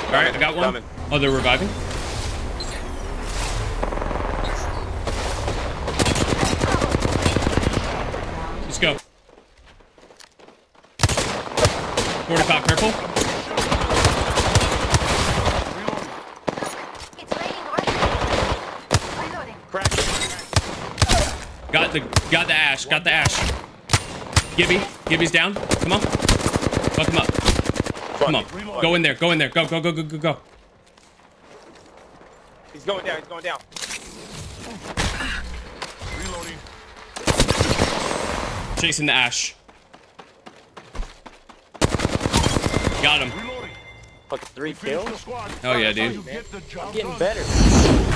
right, I got one. Coming. Oh, they're reviving. Let's go. 45 purple. It's raining. Reloading. Crack. Got the ash. Got the ash. Gibby's down. Come on. Fuck him up. Come on. Go in there. Go in there. Go. He's going down. He's going down. Reloading. Chasing the ash. Got him. Reloading. Fuck, 3 Finish kills? the squad. Oh yeah, dude. You get the job Getting done. better.